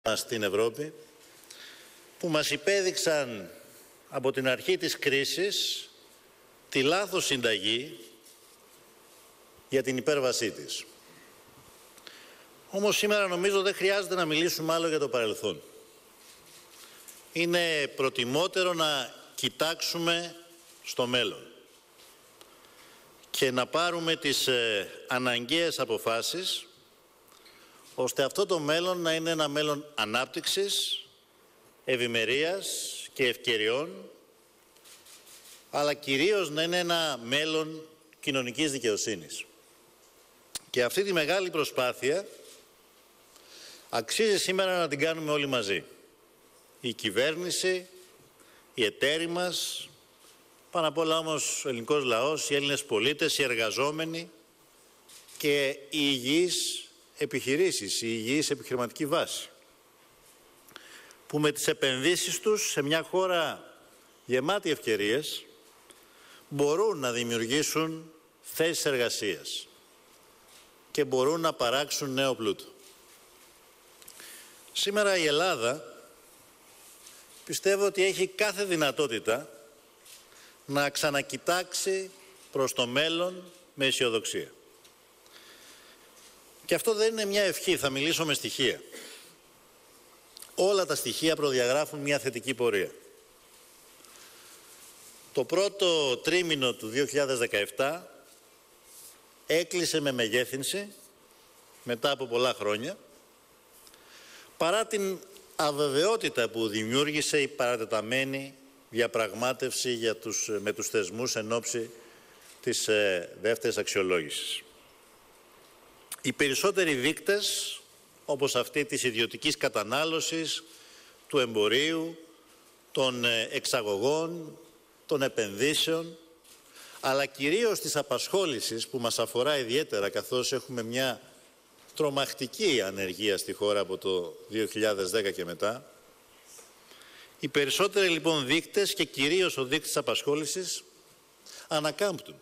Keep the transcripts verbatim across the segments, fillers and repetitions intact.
στην Ευρώπη που μας υπέδειξαν από την αρχή της κρίσης τη λάθος συνταγή για την υπέρβασή της. Όμως σήμερα νομίζω δεν χρειάζεται να μιλήσουμε άλλο για το παρελθόν. Είναι προτιμότερο να κοιτάξουμε στο μέλλον και να πάρουμε τις ε, αναγκαίες αποφάσεις ώστε αυτό το μέλλον να είναι ένα μέλλον ανάπτυξης, ευημερίας και ευκαιριών, αλλά κυρίως να είναι ένα μέλλον κοινωνικής δικαιοσύνης. Και αυτή τη μεγάλη προσπάθεια αξίζει σήμερα να την κάνουμε όλοι μαζί. Η κυβέρνηση, οι εταίροι μας, πάνω απ' όλα όμως ο ελληνικός λαός, οι Έλληνες πολίτες, οι εργαζόμενοι και οι υγιείς επιχειρήσεις, η υγιής επιχειρηματική βάση, που με τις επενδύσεις τους σε μια χώρα γεμάτη ευκαιρίες μπορούν να δημιουργήσουν θέσεις εργασίας και μπορούν να παράξουν νέο πλούτο. Σήμερα η Ελλάδα πιστεύω ότι έχει κάθε δυνατότητα να ξανακοιτάξει προς το μέλλον με αισιοδοξία. Και αυτό δεν είναι μια ευχή, θα μιλήσω με στοιχεία. Όλα τα στοιχεία προδιαγράφουν μια θετική πορεία. Το πρώτο τρίμηνο του δύο χιλιάδες δεκαεπτά έκλεισε με μεγέθυνση μετά από πολλά χρόνια, παρά την αβεβαιότητα που δημιούργησε η παρατεταμένη διαπραγμάτευση για τους, με τους θεσμούς εν ώψη της ε, δεύτερης αξιολόγησης. Οι περισσότεροι δείκτες, όπως αυτή της ιδιωτικής κατανάλωσης, του εμπορίου, των εξαγωγών, των επενδύσεων, αλλά κυρίως της απασχόλησης που μας αφορά ιδιαίτερα καθώς έχουμε μια τρομακτική ανεργία στη χώρα από το δύο χιλιάδες δέκα και μετά. Οι περισσότεροι λοιπόν δείκτες και κυρίως ο δείκτης απασχόλησης ανακάμπτουν.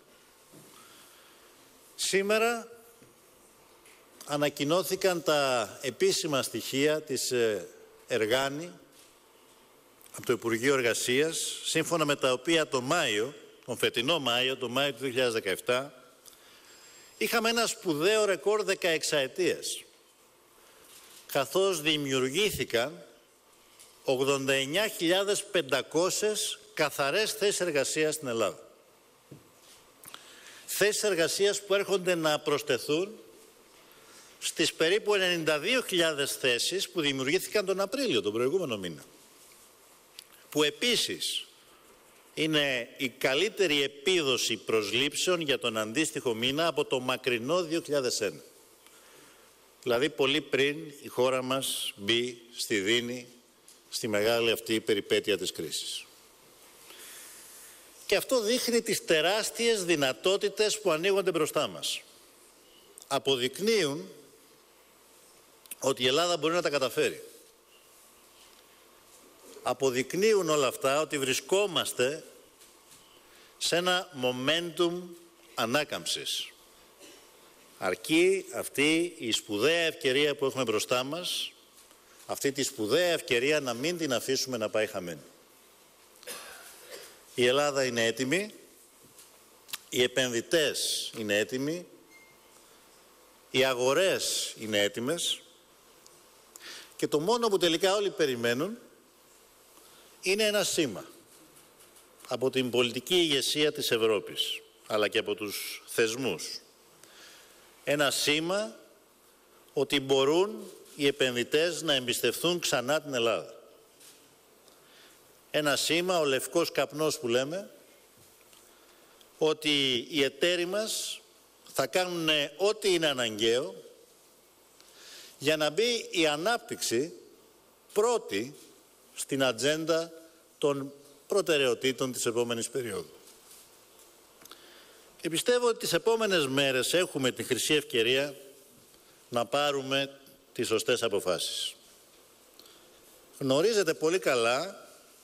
Σήμερα ανακοινώθηκαν τα επίσημα στοιχεία της Εργάνη από το Υπουργείο Εργασίας, σύμφωνα με τα οποία το Μάιο, τον φετινό Μάιο, τον Μάιο του δύο χιλιάδες δεκαεπτά, είχαμε ένα σπουδαίο ρεκόρ δεκαεξαετίας, καθώς δημιουργήθηκαν ογδόντα εννιά χιλιάδες πεντακόσιες καθαρές θέσεις εργασίας στην Ελλάδα. Θέσεις εργασίας που έρχονται να προσθεθούν στις περίπου ενενήντα δύο χιλιάδες θέσεις που δημιουργήθηκαν τον Απρίλιο, τον προηγούμενο μήνα, που επίσης είναι η καλύτερη επίδοση προσλήψεων για τον αντίστοιχο μήνα από το μακρινό δύο χιλιάδες ένα. Δηλαδή πολύ πριν η χώρα μας μπει στη δίνη, στη μεγάλη αυτή περιπέτεια της κρίσης. Και αυτό δείχνει τις τεράστιες δυνατότητες που ανοίγονται μπροστά μας. Αποδεικνύουν ότι η Ελλάδα μπορεί να τα καταφέρει. Αποδεικνύουν όλα αυτά ότι βρισκόμαστε σε ένα momentum ανάκαμψης. Αρκεί αυτή η σπουδαία ευκαιρία που έχουμε μπροστά μας, αυτή τη σπουδαία ευκαιρία να μην την αφήσουμε να πάει χαμένη. Η Ελλάδα είναι έτοιμη, οι επενδυτές είναι έτοιμοι, οι αγορές είναι έτοιμες και το μόνο που τελικά όλοι περιμένουν είναι ένα σήμα από την πολιτική ηγεσία της Ευρώπης, αλλά και από τους θεσμούς. Ένα σήμα ότι μπορούν οι επενδυτές να εμπιστευθούν ξανά την Ελλάδα. Ένα σήμα, ο λευκός καπνός που λέμε, ότι οι εταίροι μας θα κάνουν ό,τι είναι αναγκαίο για να μπει η ανάπτυξη πρώτη στην ατζέντα των προτεραιοτήτων της επόμενης περίοδου. Και πιστεύω ότι τις επόμενες μέρες έχουμε τη χρυσή ευκαιρία να πάρουμε τις σωστές αποφάσεις. Γνωρίζετε πολύ καλά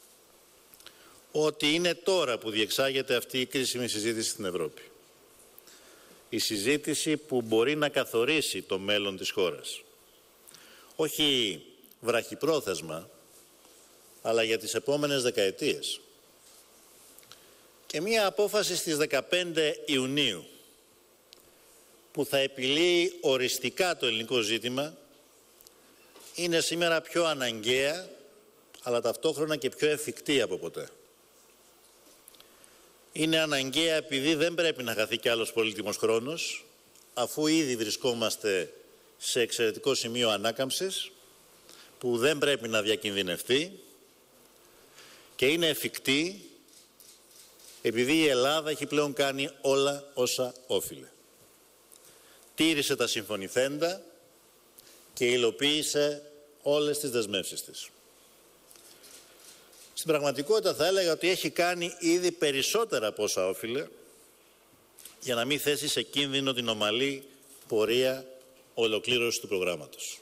ότι είναι τώρα που διεξάγεται αυτή η κρίσιμη συζήτηση στην Ευρώπη. Η συζήτηση που μπορεί να καθορίσει το μέλλον της χώρας. Όχι βραχυπρόθεσμα, αλλά για τις επόμενες δεκαετίες. Και μία απόφαση στις δεκαπέντε Ιουνίου που θα επιλύει οριστικά το ελληνικό ζήτημα είναι σήμερα πιο αναγκαία, αλλά ταυτόχρονα και πιο εφικτή από ποτέ. Είναι αναγκαία επειδή δεν πρέπει να χαθεί κι άλλος πολύτιμος χρόνος, αφού ήδη βρισκόμαστε σε εξαιρετικό σημείο ανάκαμψης, που δεν πρέπει να διακινδυνευτεί, και είναι εφικτή επειδή η Ελλάδα έχει πλέον κάνει όλα όσα όφιλε. Τήρησε τα συμφωνηθέντα και υλοποίησε όλες τις δεσμεύσεις της. Στην πραγματικότητα θα έλεγα ότι έχει κάνει ήδη περισσότερα από όσα όφιλε για να μην θέσει σε κίνδυνο την ομαλή πορεία ολοκλήρωσης του προγράμματος.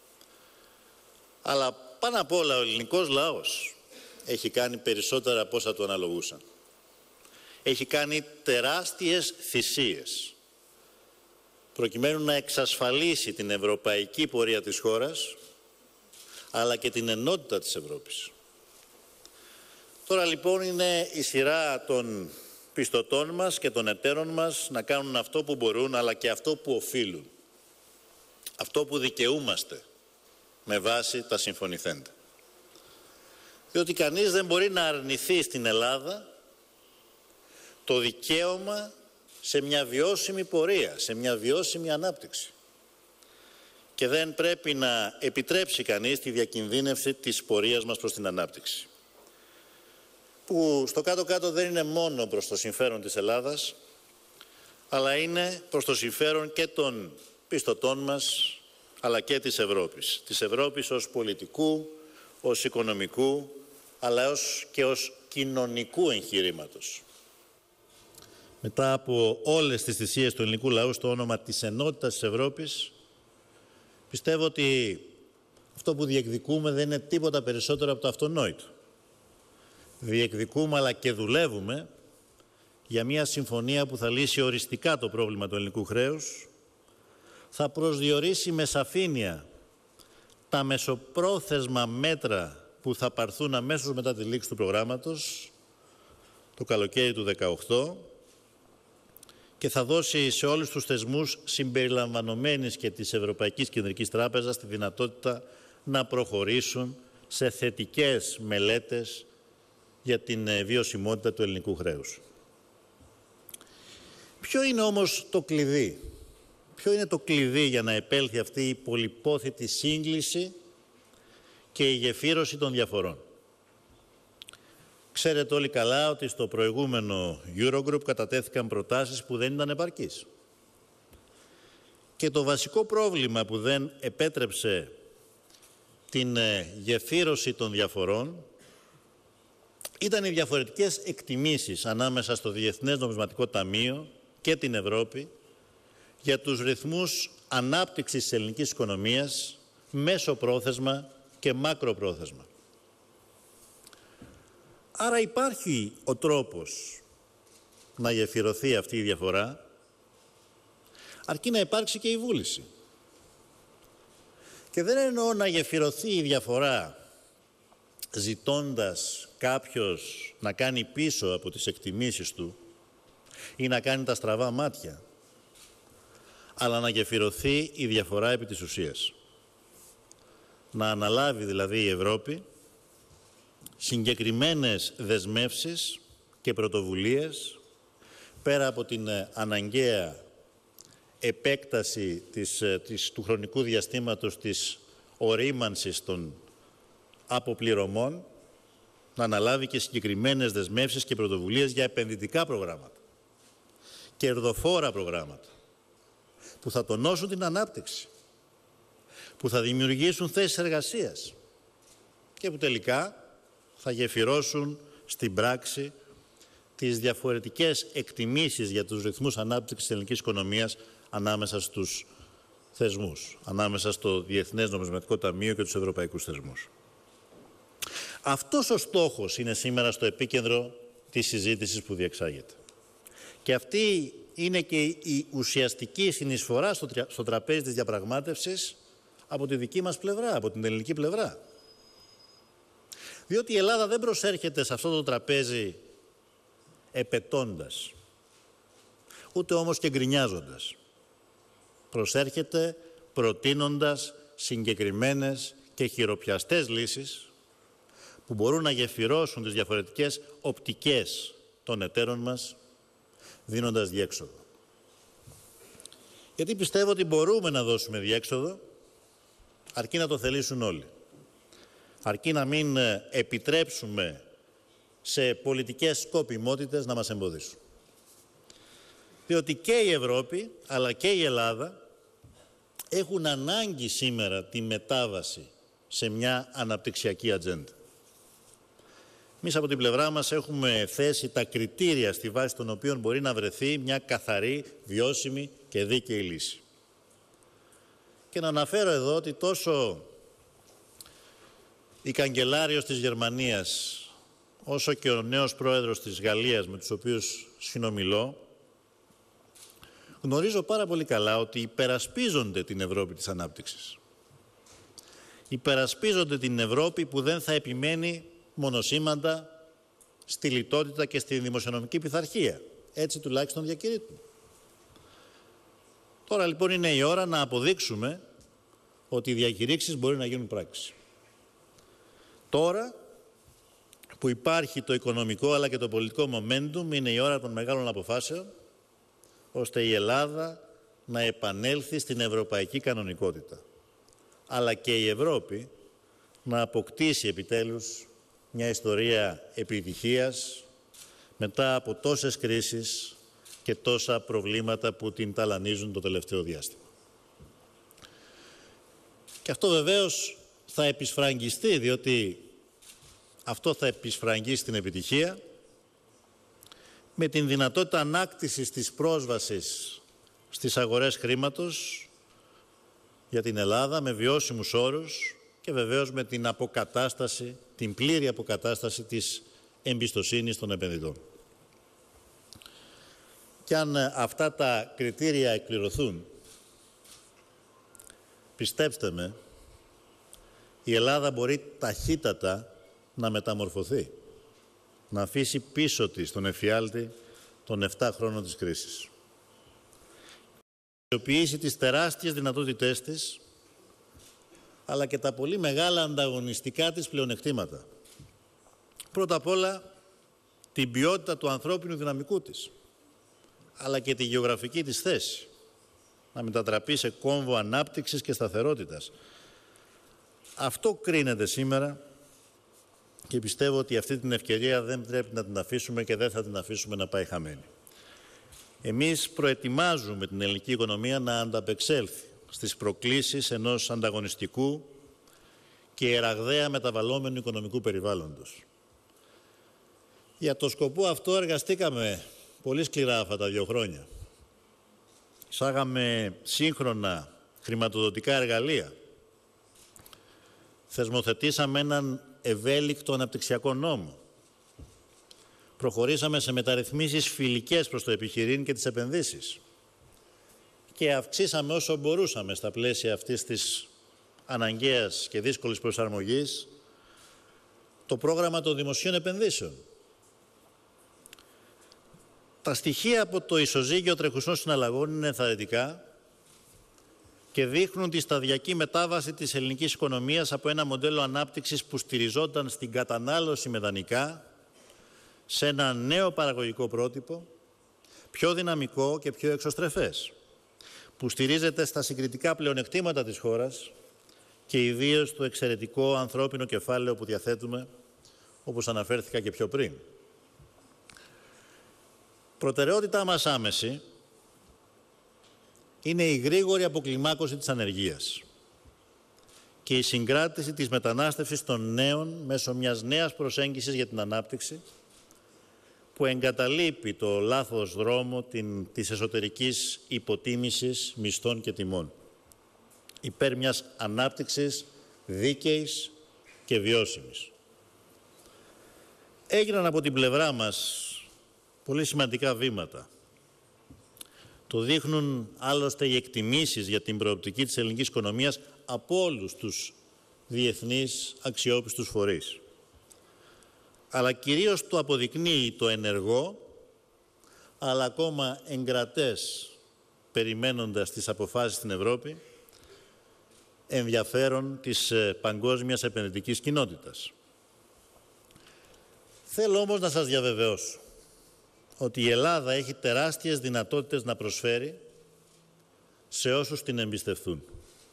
Αλλά πάνω απ' όλα ο ελληνικός λαός έχει κάνει περισσότερα από όσα του αναλογούσαν. Έχει κάνει τεράστιες θυσίες προκειμένου να εξασφαλίσει την ευρωπαϊκή πορεία της χώρας, αλλά και την ενότητα της Ευρώπης. Τώρα λοιπόν είναι η σειρά των πιστωτών μας και των εταίρων μας να κάνουν αυτό που μπορούν, αλλά και αυτό που οφείλουν. Αυτό που δικαιούμαστε με βάση τα συμφωνηθέντα. Διότι κανείς δεν μπορεί να αρνηθεί στην Ελλάδα το δικαίωμα σε μια βιώσιμη πορεία, σε μια βιώσιμη ανάπτυξη. Και δεν πρέπει να επιτρέψει κανείς τη διακινδύνευση της πορείας μας προς την ανάπτυξη. Που στο κάτω-κάτω δεν είναι μόνο προς το συμφέρον της Ελλάδας, αλλά είναι προς το συμφέρον και των πιστωτών μας, αλλά και της Ευρώπης. Της Ευρώπης ως πολιτικού, ως οικονομικού, αλλά ως και ως κοινωνικού εγχειρήματος. Μετά από όλες τις θυσίες του ελληνικού λαού στο όνομα της ενότητας της Ευρώπης, πιστεύω ότι αυτό που διεκδικούμε δεν είναι τίποτα περισσότερο από το αυτονόητο. Διεκδικούμε αλλά και δουλεύουμε για μια συμφωνία που θα λύσει οριστικά το πρόβλημα του ελληνικού χρέους, θα προσδιορίσει με σαφήνεια τα μεσοπρόθεσμα μέτρα που θα πάρθουν αμέσως μετά τη λήξη του προγράμματος, το καλοκαίρι του δεκαοκτώ, και θα δώσει σε όλους τους θεσμούς συμπεριλαμβανομένης και της Ευρωπαϊκής Κεντρικής Τράπεζας τη δυνατότητα να προχωρήσουν σε θετικές μελέτες για την βιωσιμότητα του ελληνικού χρέους. Ποιο είναι όμως το κλειδί? Ποιο είναι το κλειδί για να επέλθει αυτή η πολυπόθητη σύγκληση και η γεφύρωση των διαφορών? Ξέρετε όλοι καλά ότι στο προηγούμενο Eurogroup κατατέθηκαν προτάσεις που δεν ήταν επαρκείς. Και το βασικό πρόβλημα που δεν επέτρεψε την γεφύρωση των διαφορών ήταν οι διαφορετικές εκτιμήσεις ανάμεσα στο Διεθνές Νομισματικό Ταμείο και την Ευρώπη για τους ρυθμούς ανάπτυξης της ελληνικής οικονομίας μέσοπρόθεσμα και μακροπρόθεσμα. Άρα υπάρχει ο τρόπος να γεφυρωθεί αυτή η διαφορά, αρκεί να υπάρξει και η βούληση. Και δεν εννοώ να γεφυρωθεί η διαφορά ζητώντας κάποιος να κάνει πίσω από τις εκτιμήσεις του ή να κάνει τα στραβά μάτια, αλλά να γεφυρωθεί η διαφορά επί της ουσίας. Να αναλάβει δηλαδή η Ευρώπη συγκεκριμένες δεσμεύσεις και πρωτοβουλίες πέρα από την αναγκαία επέκταση της, της, του χρονικού διαστήματος της ορίμανσης των αποπληρωμών, να αναλάβει και συγκεκριμένες δεσμεύσεις και πρωτοβουλίες για επενδυτικά προγράμματα, κερδοφόρα προγράμματα, που θα τονώσουν την ανάπτυξη, που θα δημιουργήσουν θέσεις εργασίας και που τελικά θα γεφυρώσουν στην πράξη τις διαφορετικές εκτιμήσεις για τους ρυθμούς ανάπτυξης της ελληνικής οικονομίας ανάμεσα στους θεσμούς, ανάμεσα στο Διεθνές Νομισματικό Ταμείο και τους ευρωπαϊκούς θεσμούς. Αυτός ο στόχος είναι σήμερα στο επίκεντρο της συζήτησης που διεξάγεται. Και αυτή είναι και η ουσιαστική συνεισφορά στο τραπέζι της διαπραγμάτευσης από τη δική μας πλευρά, από την ελληνική πλευρά. Διότι η Ελλάδα δεν προσέρχεται σε αυτό το τραπέζι επετώντας, ούτε όμως και γκρινιάζοντας. Προσέρχεται προτείνοντας συγκεκριμένες και χειροπιαστές λύσεις που μπορούν να γεφυρώσουν τις διαφορετικές οπτικές των εταίρων μας, δίνοντας διέξοδο. Γιατί πιστεύω ότι μπορούμε να δώσουμε διέξοδο, αρκεί να το θελήσουν όλοι. Αρκεί να μην επιτρέψουμε σε πολιτικές σκοπιμότητες να μας εμποδίσουν. Διότι και η Ευρώπη, αλλά και η Ελλάδα έχουν ανάγκη σήμερα τη μετάβαση σε μια αναπτυξιακή ατζέντα. Εμείς από την πλευρά μας έχουμε θέσει τα κριτήρια στη βάση των οποίων μπορεί να βρεθεί μια καθαρή, βιώσιμη και δίκαιη λύση. Και να αναφέρω εδώ ότι τόσο η καγκελάριος της Γερμανίας, όσο και ο νέος πρόεδρος της Γαλλίας, με τους οποίους συνομιλώ, γνωρίζω πάρα πολύ καλά ότι υπερασπίζονται την Ευρώπη της ανάπτυξης. Υπερασπίζονται την Ευρώπη που δεν θα επιμένει μονοσήμαντα στη λιτότητα και στη δημοσιονομική πειθαρχία. Έτσι τουλάχιστον διακηρύττουν. Τώρα λοιπόν είναι η ώρα να αποδείξουμε ότι οι διακηρύξεις μπορεί να γίνουν πράξη. Τώρα που υπάρχει το οικονομικό αλλά και το πολιτικό momentum, είναι η ώρα των μεγάλων αποφάσεων, ώστε η Ελλάδα να επανέλθει στην ευρωπαϊκή κανονικότητα. Αλλά και η Ευρώπη να αποκτήσει επιτέλους μια ιστορία επιτυχίας μετά από τόσες κρίσεις και τόσα προβλήματα που την ταλανίζουν το τελευταίο διάστημα. Και αυτό βεβαίως θα επισφραγγιστεί, διότι αυτό θα επισφραγγίσει την επιτυχία με την δυνατότητα ανάκτησης της πρόσβασης στις αγορές χρήματος για την Ελλάδα με βιώσιμους όρους και βεβαίως με την αποκατάσταση, την πλήρη αποκατάσταση της εμπιστοσύνης των επενδυτών. Και αν αυτά τα κριτήρια εκπληρωθούν, πιστέψτε με, η Ελλάδα μπορεί ταχύτατα να μεταμορφωθεί, να αφήσει πίσω της τον εφιάλτη των επτά χρόνων της κρίσης. Να αξιοποιήσει τις τεράστιες δυνατότητές της, αλλά και τα πολύ μεγάλα ανταγωνιστικά της πλεονεκτήματα. Πρώτα απ' όλα, την ποιότητα του ανθρώπινου δυναμικού της, αλλά και τη γεωγραφική της θέση, να μετατραπεί σε κόμβο ανάπτυξης και σταθερότητας. Αυτό κρίνεται σήμερα και πιστεύω ότι αυτή την ευκαιρία δεν πρέπει να την αφήσουμε και δεν θα την αφήσουμε να πάει χαμένη. Εμείς προετοιμάζουμε την ελληνική οικονομία να ανταπεξέλθει στις προκλήσεις ενός ανταγωνιστικού και ραγδαία μεταβαλλόμενου οικονομικού περιβάλλοντος. Για το σκοπό αυτό εργαστήκαμε πολύ σκληρά αυτά τα δύο χρόνια. Εισάγαμε σύγχρονα χρηματοδοτικά εργαλεία. Θεσμοθετήσαμε έναν ευέλικτο αναπτυξιακό νόμο. Προχωρήσαμε σε μεταρρυθμίσεις φιλικές προς το επιχειρήν και τις επενδύσεις. Και αυξήσαμε όσο μπορούσαμε στα πλαίσια αυτής της αναγκαίας και δύσκολης προσαρμογής το πρόγραμμα των δημοσίων επενδύσεων. Τα στοιχεία από το ισοζύγιο τρεχουσών συναλλαγών είναι ενθαρρυντικά και δείχνουν τη σταδιακή μετάβαση της ελληνικής οικονομίας από ένα μοντέλο ανάπτυξης που στηριζόταν στην κατανάλωση με δανεικά σε ένα νέο παραγωγικό πρότυπο, πιο δυναμικό και πιο εξωστρεφές, που στηρίζεται στα συγκριτικά πλεονεκτήματα της χώρας και ιδίως το εξαιρετικό ανθρώπινο κεφάλαιο που διαθέτουμε, όπως αναφέρθηκα και πιο πριν. Προτεραιότητά μας άμεση είναι η γρήγορη αποκλιμάκωση της ανεργίας και η συγκράτηση της μετανάστευσης των νέων μέσω μιας νέας προσέγγισης για την ανάπτυξη που εγκαταλείπει το λάθος δρόμο την, της εσωτερικής υποτίμησης μισθών και τιμών υπέρ μιας ανάπτυξης δίκαιης και βιώσιμης. Έγιναν από την πλευρά μας πολύ σημαντικά βήματα. Το δείχνουν άλλωστε οι εκτιμήσεις για την προοπτική της ελληνικής οικονομίας από όλους τους διεθνείς αξιόπιστους φορείς. Αλλά κυρίως το αποδεικνύει το ενεργό, αλλά ακόμα εγκρατές, περιμένοντας τις αποφάσεις στην Ευρώπη, ενδιαφέρον της παγκόσμιας επενδυτικής κοινότητας. Θέλω όμως να σας διαβεβαιώσω ότι η Ελλάδα έχει τεράστιες δυνατότητες να προσφέρει σε όσους την εμπιστευτούν.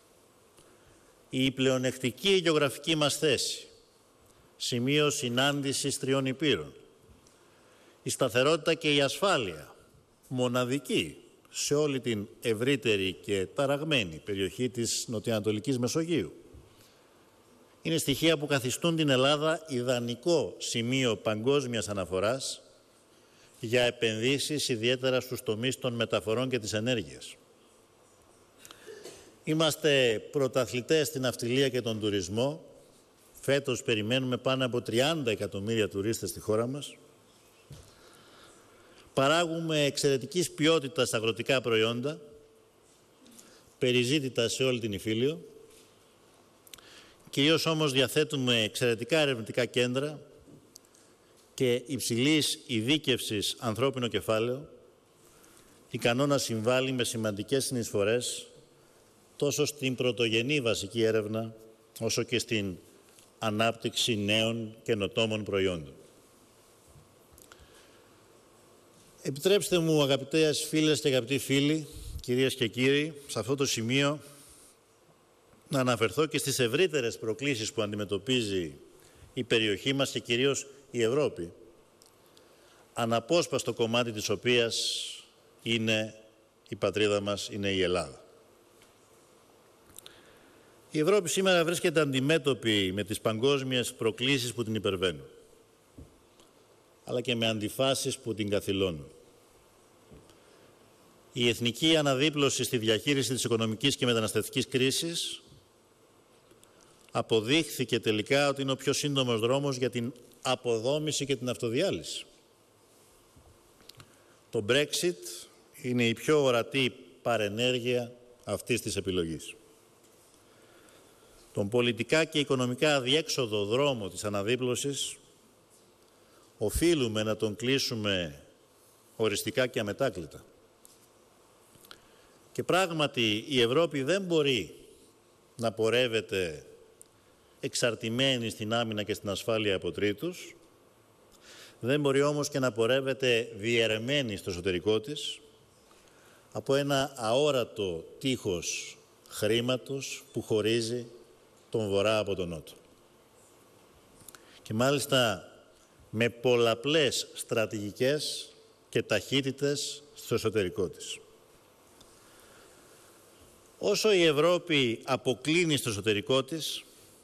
Η πλεονεκτική γεωγραφική μας θέση, σημείο συνάντησης τριών υπήρων, η σταθερότητα και η ασφάλεια, μοναδική σε όλη την ευρύτερη και ταραγμένη περιοχή της νοτιοανατολικής Μεσογείου, είναι στοιχεία που καθιστούν την Ελλάδα ιδανικό σημείο παγκόσμιας αναφοράς για επενδύσεις, ιδιαίτερα στους τομείς των μεταφορών και της ενέργειας. Είμαστε πρωταθλητές στην ναυτιλία και τον τουρισμό. Φέτος περιμένουμε πάνω από τριάντα εκατομμύρια τουρίστες στη χώρα μας. Παράγουμε εξαιρετικής ποιότητας αγροτικά προϊόντα, περιζήτητα σε όλη την Ιφίλιο. Κυρίως όμως διαθέτουμε εξαιρετικά ερευνητικά κέντρα και υψηλής ειδίκευσης ανθρώπινο κεφάλαιο, ικανό να συμβάλλει με σημαντικές συνεισφορές τόσο στην πρωτογενή βασική έρευνα, όσο και στην ανάπτυξη νέων καινοτόμων προϊόντων. Επιτρέψτε μου, αγαπητές φίλες και αγαπητοί φίλοι, κυρίες και κύριοι, σε αυτό το σημείο να αναφερθώ και στις ευρύτερες προκλήσεις που αντιμετωπίζει η περιοχή μας και κυρίως η Ευρώπη, αναπόσπαστο κομμάτι της οποίας είναι η πατρίδα μας, είναι η Ελλάδα. Η Ευρώπη σήμερα βρίσκεται αντιμέτωπη με τις παγκόσμιες προκλήσεις που την υπερβαίνουν, αλλά και με αντιφάσεις που την καθυλώνουν. Η εθνική αναδίπλωση στη διαχείριση της οικονομικής και μεταναστευτικής κρίσης αποδείχθηκε τελικά ότι είναι ο πιο σύντομος δρόμος για την αποδόμηση και την αυτοδιάλυση. Το Brexit είναι η πιο ορατή παρενέργεια αυτής της επιλογής. Τον πολιτικά και οικονομικά αδιέξοδο δρόμο της αναδίπλωσης οφείλουμε να τον κλείσουμε οριστικά και αμετάκλητα. Και πράγματι η Ευρώπη δεν μπορεί να πορεύεται εξαρτημένη στην άμυνα και στην ασφάλεια από τρίτους, δεν μπορεί όμως και να πορεύεται διαιρεμένη στο εσωτερικό της από ένα αόρατο τείχος χρήματος που χωρίζει τον Βορρά από τον Νότο. Και μάλιστα με πολλαπλές στρατηγικές και ταχύτητες στο εσωτερικό της. Όσο η Ευρώπη αποκλίνει στο εσωτερικό της,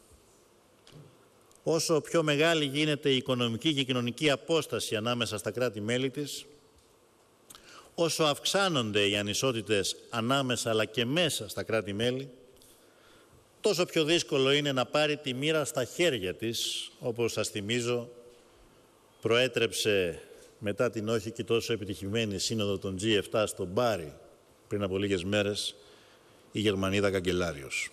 όσο πιο μεγάλη γίνεται η οικονομική και κοινωνική απόσταση ανάμεσα στα κράτη-μέλη της, όσο αυξάνονται οι ανισότητες ανάμεσα αλλά και μέσα στα κράτη-μέλη, τόσο πιο δύσκολο είναι να πάρει τη μοίρα στα χέρια της, όπως σας θυμίζω προέτρεψε μετά την όχι και τόσο επιτυχημένη σύνοδο των τζι επτά στο Μπάρι πριν από λίγες μέρες η Γερμανίδα καγκελάριος.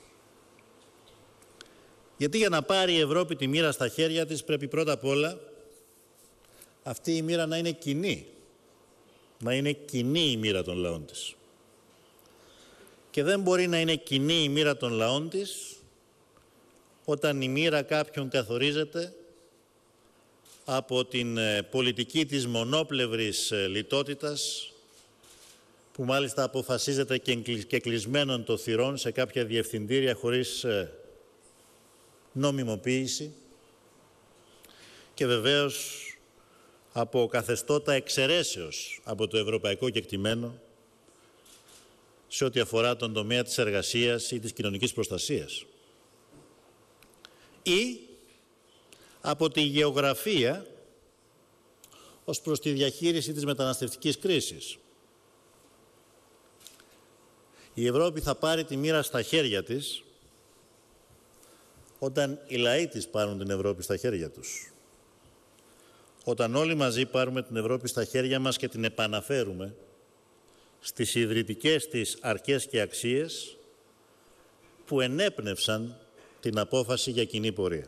Γιατί για να πάρει η Ευρώπη τη μοίρα στα χέρια της πρέπει πρώτα απ' όλα αυτή η μοίρα να είναι κοινή, να είναι κοινή η μοίρα των λαών της. Και δεν μπορεί να είναι κοινή η μοίρα των λαών της όταν η μοίρα κάποιον καθορίζεται από την πολιτική της μονόπλευρης λιτότητας, που μάλιστα αποφασίζεται και κλεισμένων των θυρών σε κάποια διευθυντήρια χωρίς νομιμοποίηση, και βεβαίως από καθεστώτα εξαιρέσεως από το ευρωπαϊκό κεκτημένο σε ό,τι αφορά τον τομέα της εργασίας ή της κοινωνικής προστασίας, ή από τη γεωγραφία ως προς τη διαχείριση της μεταναστευτικής κρίσης. Η Ευρώπη θα πάρει τη μοίρα στα χέρια της όταν οι λαοί της πάρουν την Ευρώπη στα χέρια τους. Όταν όλοι μαζί πάρουμε την Ευρώπη στα χέρια μας και την επαναφέρουμε στις ιδρυτικές της αρκές και αξίες που ενέπνευσαν την απόφαση για κοινή πορεία.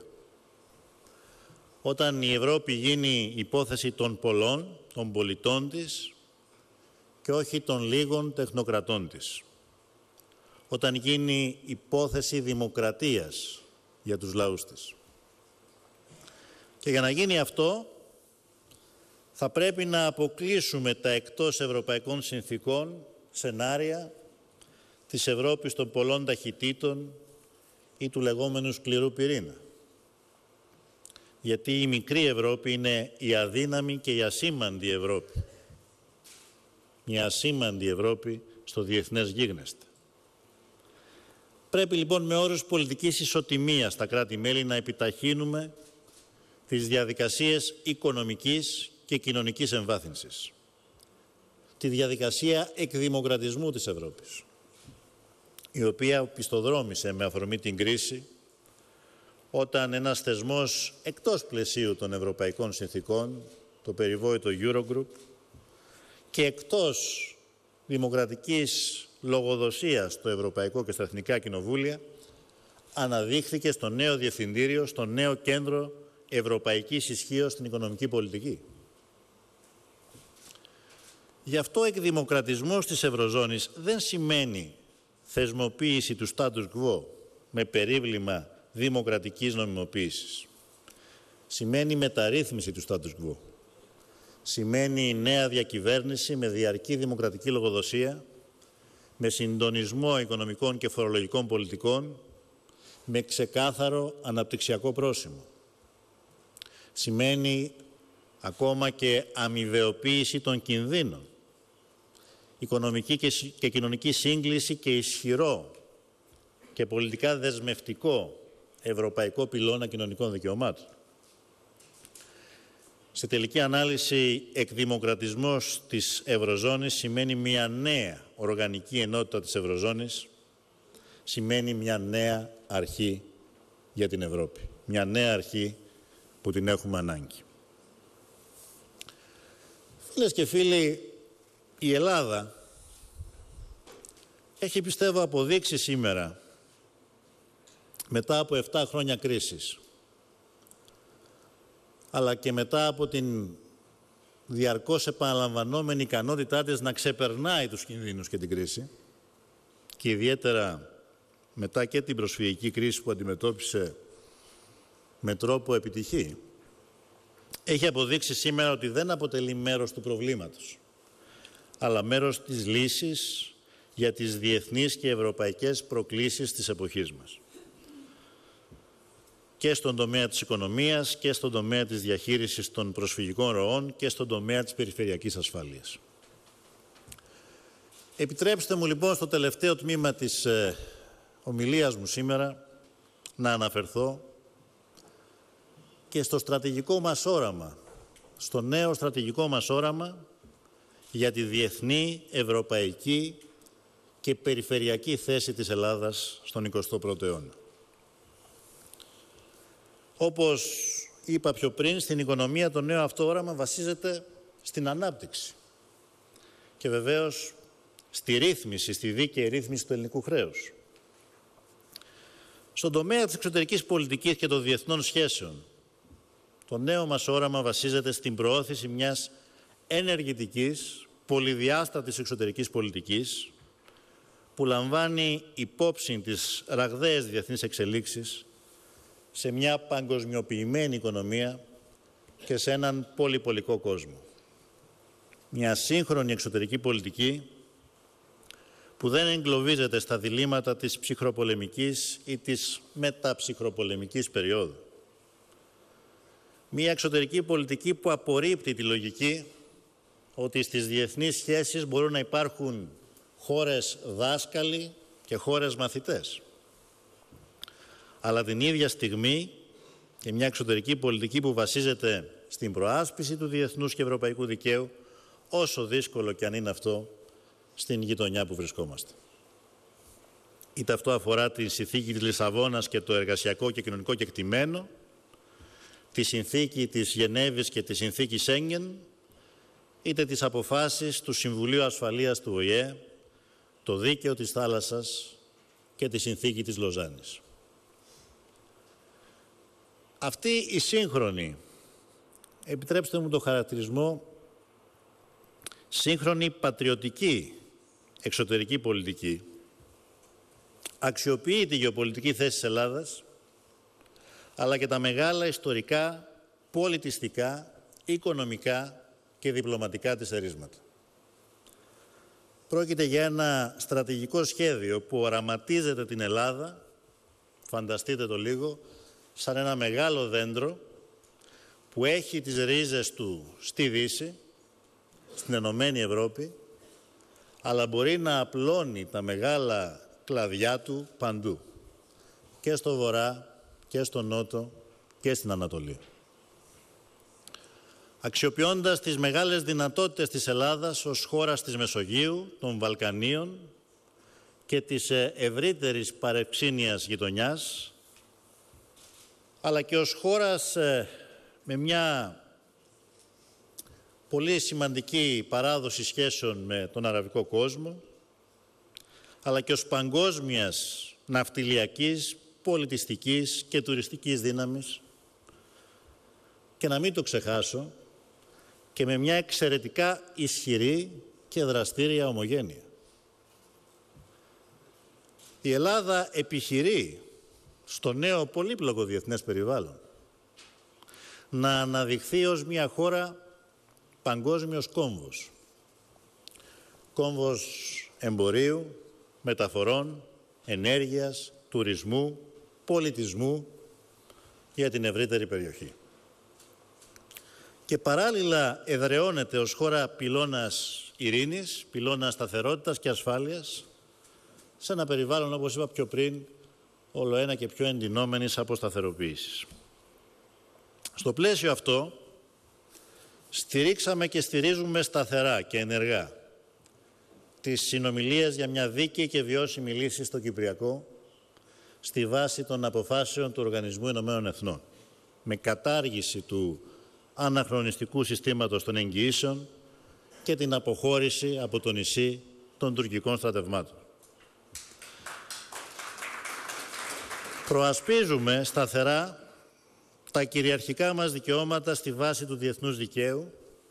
Όταν η Ευρώπη γίνει υπόθεση των πολλών, των πολιτών της και όχι των λίγων τεχνοκρατών της. Όταν γίνει υπόθεση δημοκρατίας για τους λαούς της. Και για να γίνει αυτό, θα πρέπει να αποκλείσουμε τα εκτός ευρωπαϊκών συνθήκων σενάρια της Ευρώπης των πολλών ταχυτήτων ή του λεγόμενου σκληρού πυρήνα. Γιατί η μικρή Ευρώπη είναι η αδύναμη και η ασήμαντη Ευρώπη. Μια ασήμαντη Ευρώπη στο διεθνές γίγνεσθε. Πρέπει λοιπόν με όρους πολιτικής ισοτιμίας στα κράτη-μέλη να επιταχύνουμε τις διαδικασίες οικονομικής και κοινωνικής εμβάθυνσης. Τη διαδικασία εκδημοκρατισμού της Ευρώπης, η οποία οπισθοδρόμησε με αφορμή την κρίση όταν ένας θεσμός εκτός πλαισίου των ευρωπαϊκών συνθήκων, το περιβόητο Eurogroup, και εκτός δημοκρατικής λογοδοσίας στο Ευρωπαϊκό και στα Εθνικά Κοινοβούλια, αναδείχθηκε στο νέο Διευθυντήριο, στο νέο Κέντρο Ευρωπαϊκής Ισχύως στην Οικονομική Πολιτική. Γι' αυτό εκδημοκρατισμός της Ευρωζώνης δεν σημαίνει θεσμοποίηση του status quo με περίβλημα δημοκρατικής νομιμοποίησης. Σημαίνει μεταρρύθμιση του status quo. Σημαίνει νέα διακυβέρνηση με διαρκή δημοκρατική λογοδοσία, με συντονισμό οικονομικών και φορολογικών πολιτικών, με ξεκάθαρο αναπτυξιακό πρόσημο. Σημαίνει ακόμα και αμοιβαιοποίηση των κινδύνων, οικονομική και κοινωνική σύγκληση και ισχυρό και πολιτικά δεσμευτικό ευρωπαϊκό πυλώνα κοινωνικών δικαιωμάτων. Σε τελική ανάλυση, εκδημοκρατισμός της Ευρωζώνης σημαίνει μια νέα οργανική ενότητα της Ευρωζώνης, σημαίνει μια νέα αρχή για την Ευρώπη. Μια νέα αρχή που την έχουμε ανάγκη. Φίλες και φίλοι, η Ελλάδα έχει, πιστεύω, αποδείξει σήμερα, μετά από επτά χρόνια κρίσης, αλλά και μετά από την διαρκώς επαναλαμβανόμενη ικανότητά της να ξεπερνάει τους κινδύνους και την κρίση, και ιδιαίτερα μετά και την προσφυγική κρίση που αντιμετώπισε με τρόπο επιτυχή, έχει αποδείξει σήμερα ότι δεν αποτελεί μέρος του προβλήματος, αλλά μέρος της λύσης για τις διεθνείς και ευρωπαϊκές προκλήσεις της εποχής μας. Και στον τομέα της οικονομίας και στον τομέα της διαχείρισης των προσφυγικών ροών και στον τομέα της περιφερειακής ασφάλειας. Επιτρέψτε μου λοιπόν στο τελευταίο τμήμα της ε, ομιλίας μου σήμερα να αναφερθώ και στο στρατηγικό μας όραμα, στο νέο στρατηγικό μας όραμα για τη διεθνή, ευρωπαϊκή και περιφερειακή θέση της Ελλάδας στον εικοστό πρώτο αιώνα. Όπως είπα πιο πριν, στην οικονομία το νέο αυτό όραμα βασίζεται στην ανάπτυξη και βεβαίως στη ρύθμιση, στη δίκαιη ρύθμιση του ελληνικού χρέους. Στον τομέα της εξωτερικής πολιτικής και των διεθνών σχέσεων, το νέο μας όραμα βασίζεται στην προώθηση μιας ενεργητικής, πολυδιάστατης εξωτερικής πολιτικής που λαμβάνει υπόψη τις ραγδαίες διεθνείς εξελίξεις σε μια παγκοσμιοποιημένη οικονομία και σε έναν πολυπολικό κόσμο. Μια σύγχρονη εξωτερική πολιτική που δεν εγκλωβίζεται στα διλήμματα της ψυχροπολεμικής ή της μεταψυχροπολεμικής περίοδου. Μια εξωτερική πολιτική που απορρίπτει τη λογική ότι στις διεθνείς σχέσεις μπορούν να υπάρχουν χώρες δάσκαλοι και χώρες μαθητές. Αλλά την ίδια στιγμή και μια εξωτερική πολιτική που βασίζεται στην προάσπιση του διεθνούς και ευρωπαϊκού δικαίου, όσο δύσκολο και αν είναι αυτό στην γειτονιά που βρισκόμαστε. Είτε αυτό αφορά τη συνθήκη της Λισαβόνας και το εργασιακό και κοινωνικό κεκτημένο, τη συνθήκη της Γενέβης και τη συνθήκη Σέγγεν, είτε τις αποφάσεις του Συμβουλίου Ασφαλείας του Ο Η Ε, το δίκαιο της θάλασσας και τη συνθήκη της Λοζάνης. Αυτή η σύγχρονη, επιτρέψτε μου το χαρακτηρισμό, σύγχρονη πατριωτική εξωτερική πολιτική, αξιοποιεί τη γεωπολιτική θέση της Ελλάδας, αλλά και τα μεγάλα ιστορικά, πολιτιστικά, οικονομικά και διπλωματικά της ερίσματα. Πρόκειται για ένα στρατηγικό σχέδιο που οραματίζεται την Ελλάδα, φανταστείτε το λίγο, σαν ένα μεγάλο δέντρο που έχει τις ρίζες του στη Δύση, στην Ενωμένη Ευρώπη, αλλά μπορεί να απλώνει τα μεγάλα κλαδιά του παντού, και στο Βορρά και στο Νότο και στην Ανατολή. Αξιοποιώντας τις μεγάλες δυνατότητες της Ελλάδας ως χώρας της Μεσογείου, των Βαλκανίων και της ευρύτερης παρευξήνιας γειτονιάς, αλλά και ως χώρας με μια πολύ σημαντική παράδοση σχέσεων με τον αραβικό κόσμο, αλλά και ως παγκόσμιας ναυτιλιακής, πολιτιστικής και τουριστικής δύναμης, και να μην το ξεχάσω, και με μια εξαιρετικά ισχυρή και δραστήρια ομογένεια. Η Ελλάδα επιχειρεί στο νέο πολύπλοκο διεθνές περιβάλλον να αναδειχθεί ως μια χώρα παγκόσμιος κόμβος. Κόμβος εμπορίου, μεταφορών, ενέργειας, τουρισμού, πολιτισμού για την ευρύτερη περιοχή. Και παράλληλα εδραιώνεται ως χώρα πυλώνας ειρήνης, πυλώνας σταθερότητας και ασφάλειας, σε ένα περιβάλλον, όπως είπα πιο πριν, όλο ένα και πιο εντυνόμενης αποσταθεροποίησης. Στο πλαίσιο αυτό, στηρίξαμε και στηρίζουμε σταθερά και ενεργά τις συνομιλίες για μια δίκαιη και βιώσιμη λύση στο Κυπριακό, στη βάση των αποφάσεων του Οργανισμού Ηνωμένων Εθνών, με κατάργηση του αναχρονιστικού συστήματος των εγγυήσεων και την αποχώρηση από το νησί των τουρκικών στρατευμάτων. Προασπίζουμε σταθερά τα κυριαρχικά μας δικαιώματα στη βάση του διεθνούς δικαίου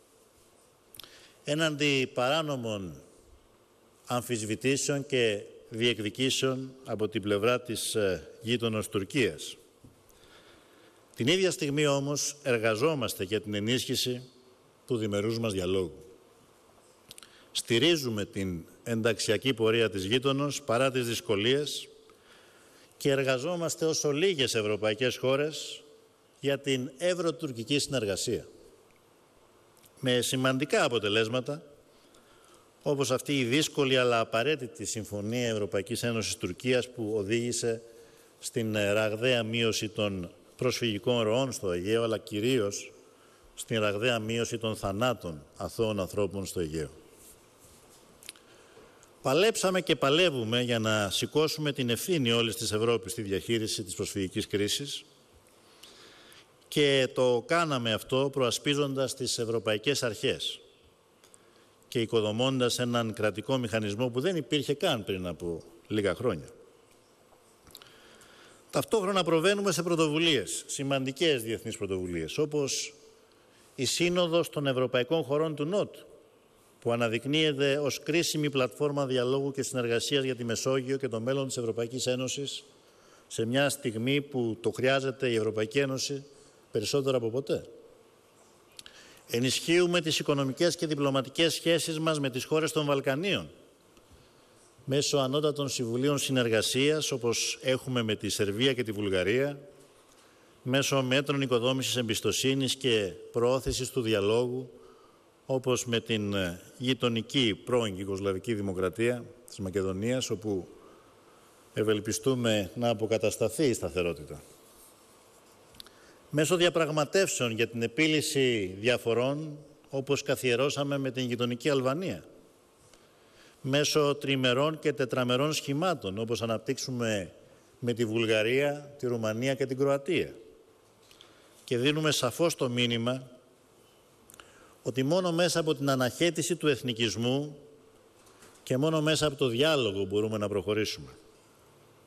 έναντι παράνομων αμφισβητήσεων και διεκδικήσεων από την πλευρά της γείτονος Τουρκίας. Την ίδια στιγμή όμως εργαζόμαστε για την ενίσχυση του διμερούς μας διαλόγου. Στηρίζουμε την ενταξιακή πορεία της γείτονος παρά τις δυσκολίες και εργαζόμαστε όσο λίγες ευρωπαϊκές χώρες για την ευρωτουρκική συνεργασία. Με σημαντικά αποτελέσματα, όπως αυτή η δύσκολη αλλά απαραίτητη Συμφωνία Ευρωπαϊκής Ένωσης Τουρκίας που οδήγησε στην ραγδαία μείωση των προσφυγικών ροών στο Αιγαίο, αλλά κυρίως στην ραγδαία μείωση των θανάτων αθώων ανθρώπων στο Αιγαίο. Παλέψαμε και παλεύουμε για να σηκώσουμε την ευθύνη όλης της Ευρώπης στη διαχείριση της προσφυγικής κρίσης και το κάναμε αυτό προασπίζοντας τις ευρωπαϊκές αρχές και οικοδομώντας έναν κρατικό μηχανισμό που δεν υπήρχε καν πριν από λίγα χρόνια. Ταυτόχρονα προβαίνουμε σε πρωτοβουλίες, σημαντικές διεθνείς πρωτοβουλίες, όπως η Σύνοδος των Ευρωπαϊκών Χωρών του Νότου, που αναδεικνύεται ως κρίσιμη πλατφόρμα διαλόγου και συνεργασίας για τη Μεσόγειο και το μέλλον της Ευρωπαϊκής Ένωσης, σε μια στιγμή που το χρειάζεται η Ευρωπαϊκή Ένωση περισσότερο από ποτέ. Ενισχύουμε τις οικονομικές και διπλωματικές σχέσεις μας με τις χώρες των Βαλκανίων, μέσω ανώτατων συμβουλίων συνεργασίας, όπως έχουμε με τη Σερβία και τη Βουλγαρία, μέσω μέτρων οικοδόμησης εμπιστοσύνης και προώθησης του διαλόγου, όπως με την γειτονική πρώην Γιουγκοσλαβική Δημοκρατία της Μακεδονίας, όπου ευελπιστούμε να αποκατασταθεί η σταθερότητα. Μέσω διαπραγματεύσεων για την επίλυση διαφορών, όπως καθιερώσαμε με την γειτονική Αλβανία. Μέσω τριμερών και τετραμερών σχημάτων, όπως αναπτύξουμε με τη Βουλγαρία, τη Ρουμανία και την Κροατία. Και δίνουμε σαφώς το μήνυμα ότι μόνο μέσα από την αναχέτηση του εθνικισμού και μόνο μέσα από το διάλογο μπορούμε να προχωρήσουμε.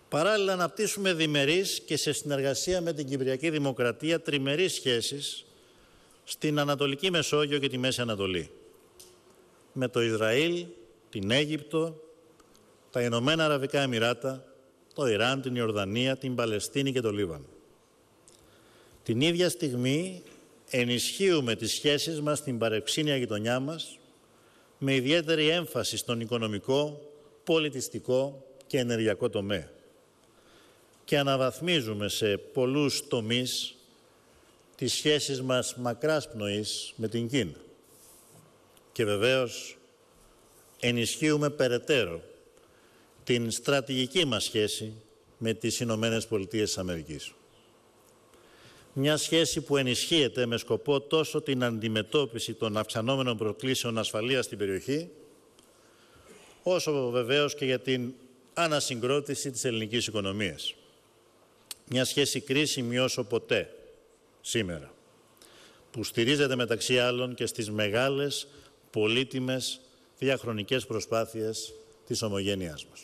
Παράλληλα, αναπτύσσουμε διμερείς και σε συνεργασία με την Κυπριακή Δημοκρατία τριμερείς σχέσεις στην Ανατολική Μεσόγειο και τη Μέση Ανατολή. Με το Ισραήλ, την Αίγυπτο, τα Ηνωμένα Αραβικά Εμιράτα, το Ιράν, την Ιορδανία, την Παλαιστίνη και το Λίβανο. Την ίδια στιγμή ενισχύουμε τις σχέσεις μας στην παρευξήνια γειτονιά μας με ιδιαίτερη έμφαση στον οικονομικό, πολιτιστικό και ενεργειακό τομέα. Και αναβαθμίζουμε σε πολλούς τομείς τις σχέσεις μας μακράς πνοής με την Κίνα. Και βεβαίως ενισχύουμε περαιτέρω την στρατηγική μας σχέση με τις Ηνωμένες Πολιτείες της Αμερικής. Μια σχέση που ενισχύεται με σκοπό τόσο την αντιμετώπιση των αυξανόμενων προκλήσεων ασφαλείας στην περιοχή, όσο βεβαίως και για την ανασυγκρότηση της ελληνικής οικονομίας. Μια σχέση κρίσιμη όσο ποτέ σήμερα, που στηρίζεται μεταξύ άλλων και στις μεγάλες, πολύτιμες, διαχρονικές προσπάθειες της ομογένειάς μας.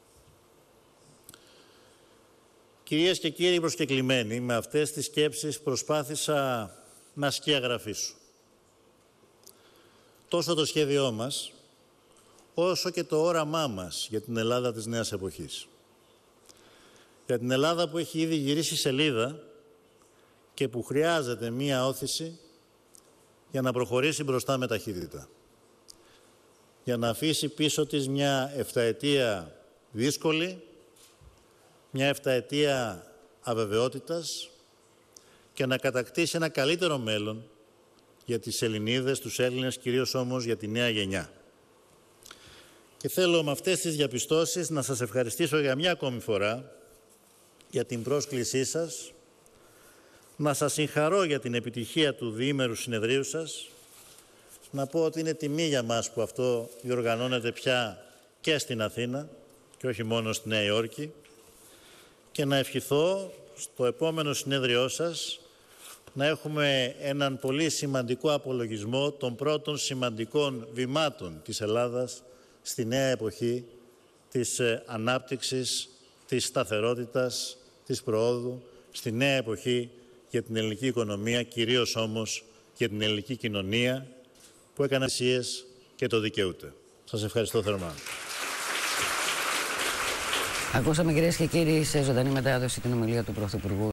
Κυρίες και κύριοι προσκεκλημένοι, με αυτές τις σκέψεις προσπάθησα να σκιαγραφίσω τόσο το σχέδιό μας, όσο και το όραμά μας για την Ελλάδα της νέας εποχής. Για την Ελλάδα που έχει ήδη γυρίσει σελίδα και που χρειάζεται μία όθηση για να προχωρήσει μπροστά με ταχύτητα. Για να αφήσει πίσω της μια εφταετία δύσκολη, μια εφταετία αβεβαιότητας και να κατακτήσει ένα καλύτερο μέλλον για τις Ελληνίδες, τους Έλληνες, κυρίως όμως για τη νέα γενιά. Και θέλω με αυτές τις διαπιστώσεις να σας ευχαριστήσω για μια ακόμη φορά για την πρόσκλησή σας, να σας συγχαρώ για την επιτυχία του διήμερου συνεδρίου σας, να πω ότι είναι τιμή για μας που αυτό διοργανώνεται πια και στην Αθήνα και όχι μόνο στη Νέα Υόρκη, και να ευχηθώ στο επόμενο συνέδριό σας να έχουμε έναν πολύ σημαντικό απολογισμό των πρώτων σημαντικών βημάτων της Ελλάδας στη νέα εποχή της ανάπτυξης, της σταθερότητας, της προόδου, στη νέα εποχή για την ελληνική οικονομία, κυρίως όμως για την ελληνική κοινωνία που έκανε αξίες και το δικαιούται. Σας ευχαριστώ θερμά. Ακούσαμε, κυρίες και κύριοι, σε ζωντανή μετάδοση την ομιλία του Πρωθυπουργού